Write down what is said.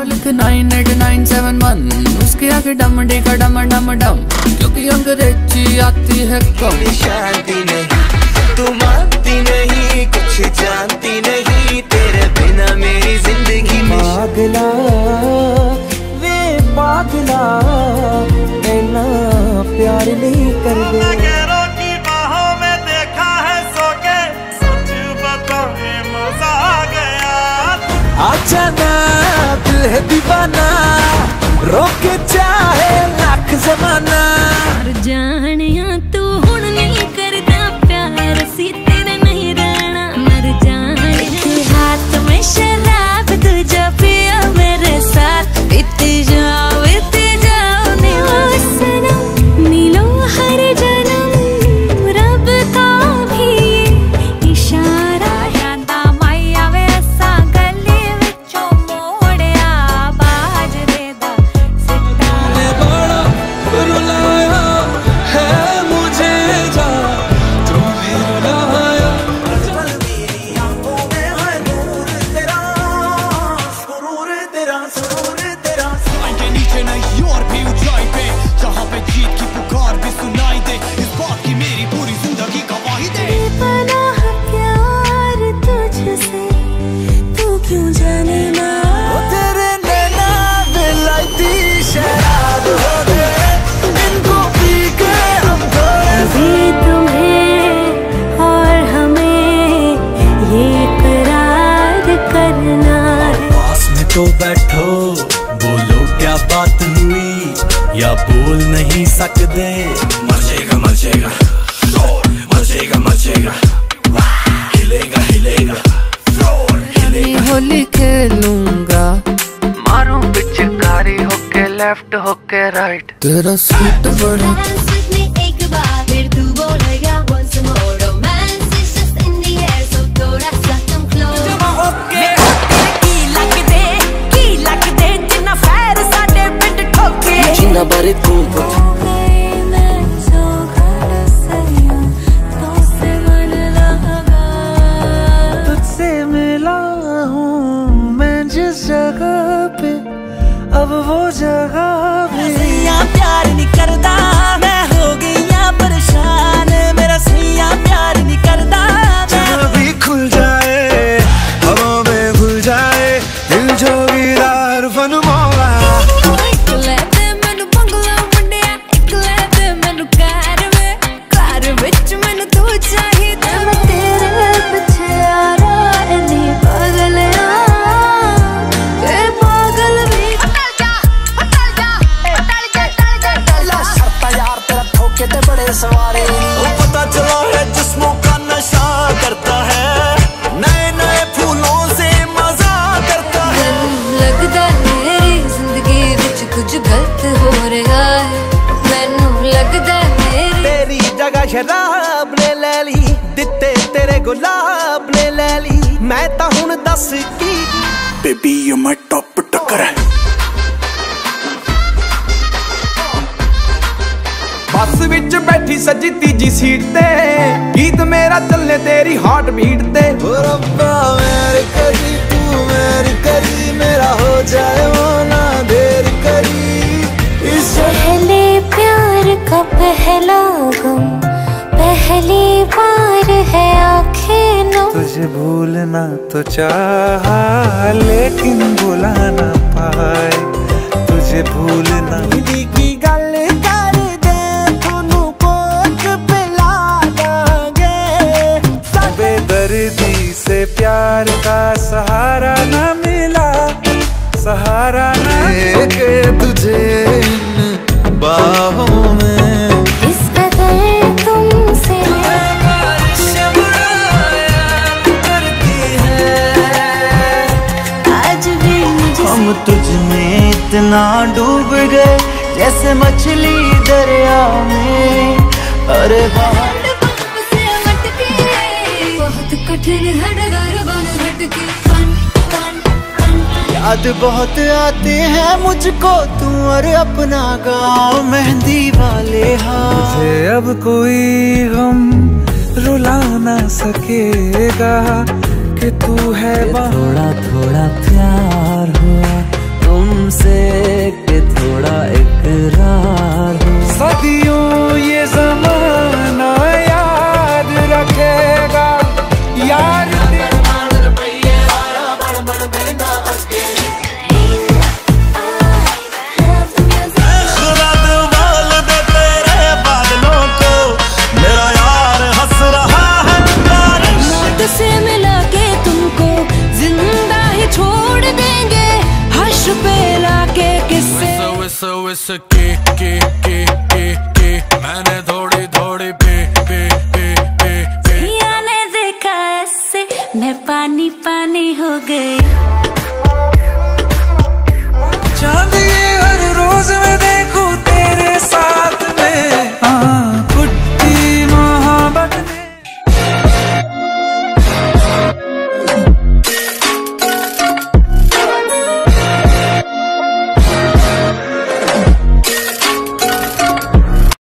लिख 989711 उसके आगे डम डेगा डम डम डम, क्योंकि अंग्रेजी आती है कम। शांति नहीं तू मानती नहीं, कुछ जानती नहीं, तेरे बिना मेरी जिंदगी में पागला वे पागला इतना प्यार नहीं कर दे। आजा ना दिल है दीवाना, रोके चाहे लाख जमाना। जानिया तू हुण नहीं करता प्यार, सी तेरे नहीं रहना मर जाने। हाथ में शराब तुझे पिया मेरे साथ, बीते जाओ ने सनम। मिलो हर जन्म रब का भी इशारा, यादा माया वैसा गले विचों मोड़िया बाज दे दा सितारा। बड़ा रुलाया है मुझे जा तुम्हें रुलाया। मेरी आंखों में है नूर तेरा, सुरूर तेरा, सुरूर तेरा। आएंगे नीचे नहीं और भी ऊंचाई पे, जहाँ पे जीत की पुकार भी सुनाई दे, इस बात की मेरी पूरी जिंदगी गवाही दे। बेपनाह प्यार तुझसे तू क्यों जाने ना, तेरे नैना दिलाती शराब हो गए, इनको पी के हम थोड़े। अभी तुम्हें और हमें ये करार करना है। पास में तो बैठो, बोलो क्या बात हुई, या बोल नहीं सकते। मचेगा मचेगा शोर, मचेगा मचेगा, हिलेगा हिलेगा शोर, हिलेगा। होली खेलूंगा, मारूं पिचकारी होके लेफ्ट होके राइट, तेरा सूट बड़ा Dance with me एक बार, फिर तू बोलेगा once more. Romance is just in the air, so थोड़ा सा come close. की लग दे जिन्ना फैर साडे पिंड ठोके। जिन्ना बारे तू हो गई मैं जो घर सैया, तुझसे मन लगा। तुझसे मिला हूँ मैं जिस जगह पे, अब वो जगह भी प्यार नहीं करदा। मैं हो गई परेशान, मेरा सैया प्यार नहीं करदा। जब भी खुल जाए हवा में घुल जाए, दिल जोगीदार फन मौला। एक ले दे मैनू बंगला मुंडिया, एक ले दे मैनू कार विच मैनू तू चाहिदा। मैं तेरे पिछे यारा इन्नी पागल पागल भी। शर्ता यार तेरा ठोके ते बड़े सवारे। पता चला है जिस्मों का नशा करता है, नए नए फूलों से मजा करता है। लगदा मेरी जिंदगी विच कुछ गलत हो रहा है, मैनू लगदा मेरी तेरी जगह शराब ने ले ली, दिते तेरे गुलाब ने ले ली। मैं तां हुण दस की बेबी यू माय टॉप टक्कर है। बस विच बैठी सजी तीजी सीट ते, गीत मेरा चलने तेरी हार्ट बीट ते। रब्बा मेरी करी तू मेरी करी, मेरा हो जाए वो ना देर करी। इस पहले प्यार का पहला गम, पहली बार है आंखें नम। तुझे भूलना तो चाहा लेकिन भुला ना पाए, तुझे भूलना की गल कर दे, तूनू कोच पिला दांगे। बेदर्दी से प्यार का सहारा ना मिला, सहारा ना के तुझे बाहों में। इस कदर तुमसे आज भी मुझे हम तुझ में इतना डूब गए जैसे मछली दरिया में। अरे बहुत कठिन है डगर बन भटके। याद बहुत आते हैं मुझको तू और अपना गाँव मेहंदी वाले हाथ। मुझे अब कोई गम रुला ना सकेगा कि तू है। थोड़ा थोड़ा प्यार हुआ तुम बेला के किस्से मैंने थोड़ी थोड़ी पी ने देखा ऐसे मैं पानी पानी हो गई।